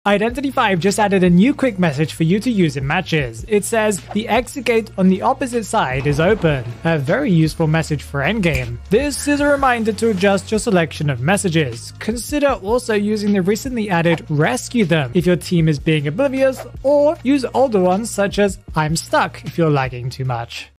Identity 5 just added a new quick message for you to use in matches. It says, the exit gate on the opposite side is open. A very useful message for endgame. This is a reminder to adjust your selection of messages. Consider also using the recently added rescue them if your team is being oblivious, or use older ones such as I'm stuck if you're lagging too much.